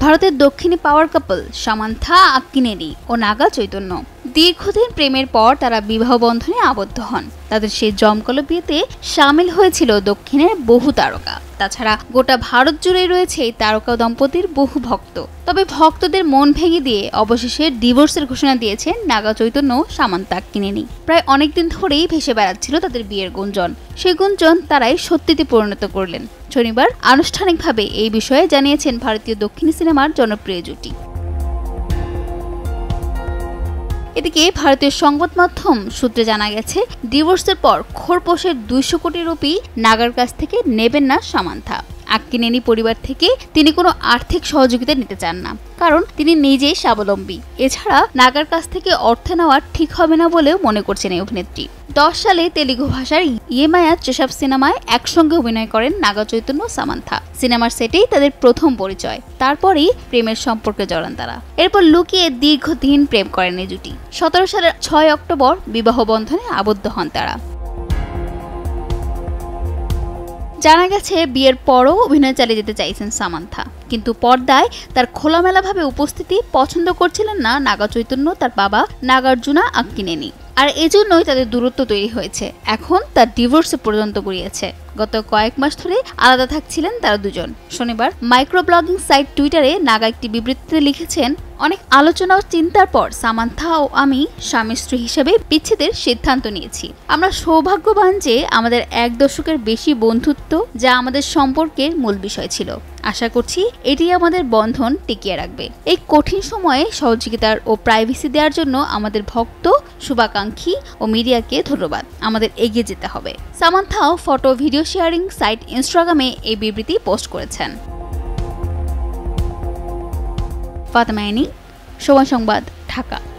ভারতের দক্ষিণী power couple Samantha Akkineni ও নাগা চৈতন্য দীর্ঘদিন প্রেমের পর তারা বিবাহ বন্ধনে আবদ্ধ হন। তাদের সেই জমকালো বিয়েতে সামিল হয়েছিল দক্ষিণের বহু তারকা। তাছাড়া গোটা ভারত জুড়ে রয়েছে এই তারকা দম্পতির বহু ভক্ত। তবে ভক্তদের মন ভেঙে দিয়ে অবশেষে ডিভোর্সের ঘোষণা দিয়েছেন নাগা চৈতন্য ও সামান্থা আক্কিনেনি। প্রায় অনেকদিন ধরেই ভেসে বেড়াচ্ছিল তাদের বিয়ের গুঞ্জন। সেই গুঞ্জন তারাই সত্যিতে পরিণত করলেন। শনিবার আনুষ্ঠানিকভাবে এই বিষয়ে জানিয়েছেন ভারতীয় দক্ষিণী সিনেমার জনপ্রিয় জুটি। এদিকে ভারতীয় সংবাদ মাধ্যম সূত্রে জানা গেছে, ডিভোর্সের পর খোরপোশের 200 কোটি রুপি নাগার কাছ থেকে নেবেন না সামান্থা। আক্কিনেনি পরিবার থেকে তিনি কোনো আর্থিক সহযোগিতা নিতে চান না, কারণ তিনি নিজেই স্বাবলম্বী। এছাড়া নাগার কাছ থেকে অর্থ নেওয়া ঠিক হবে না বলেও মনে করছেন এই অভিনেত্রী। 10 সালে তেলুগু ভাষার ইয়েমায়া চেসাব সিনেমায় একসঙ্গে অভিনয় করেন নাগা চৈতন্য ও সামান্থা। সিনেমার সেটেই তাদের প্রথম পরিচয়। তারপরেই প্রেমের সম্পর্কে জড়ান তারা। এরপর লুকিয়ে দীর্ঘদিন প্রেম করেন এই জুটি। 17 সালের 6 অক্টোবর বিবাহ বন্ধনে আবদ্ধ হন তারা। জানা গেছে, বিয়ের পরও অভিনয় চালিয়ে যেতে চাইছেন সামান্থা, কিন্তু পর্দায় তার খোলামেলাভাবে উপস্থিতি পছন্দ করছিলেন না নাগা চৈতন্য তার বাবা নাগার্জুনা আক্কিনেনি। আর এজন্যই তাদের দূরত্ব তৈরি হয়েছে। এখন তার ডিভোর্সে পর্যন্ত গড়িয়েছে। গত কয়েক মাস ধরে আলাদা থাকছিলেন তারা দুজন। শনিবার মাইক্রো ব্লগিং সাইট টুইটারে নাগা একটি বিবৃতিতে লিখেছেন, অনেক আলোচনা ও চিন্তার পর সামান্থা ও আমি স্বামী স্ত্রী হিসেবে বিচ্ছেদের সিদ্ধান্ত নিয়েছি। আমরা সৌভাগ্যবান যে আমাদের 1 দশকের বেশি বন্ধুত্ব, যা আমাদের সম্পর্কের মূল বিষয় ছিল। আশা করছি এটি আমাদের বন্ধন টিকিয়ে রাখবে। এই কঠিন সময়ে সহযোগিতার ও প্রাইভেসি দেওয়ার জন্য আমাদের ভক্ত, শুভাকাঙ্ক্ষী ও মিডিয়াকে ধন্যবাদ। আমাদের এগিয়ে যেতে হবে। সামান্থাও ফটো ভিডিও শেয়ারিং সাইট ইনস্টাগ্রামে এই বিবৃতি পোস্ট করেছেন। ফাতেমা, সময় সংবাদ, ঢাকা।